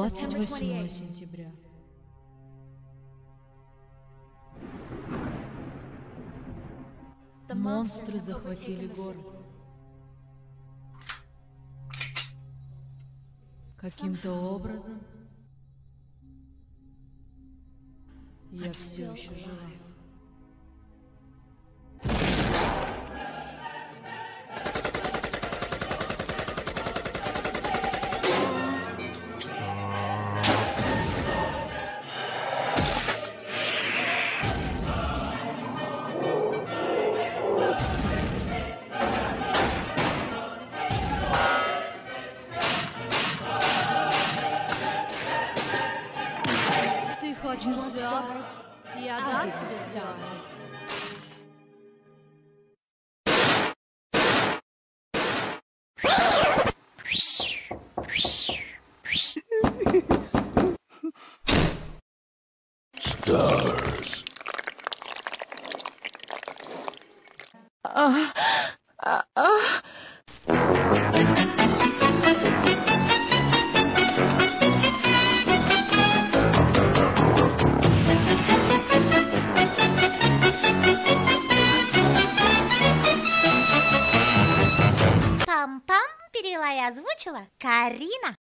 28 сентября. Монстры захватили город. Каким-то образом я все еще жива. Ты хочешь звезд? Я дам тебе звезды. Stars. Пам-пам, перевела и озвучила Карина.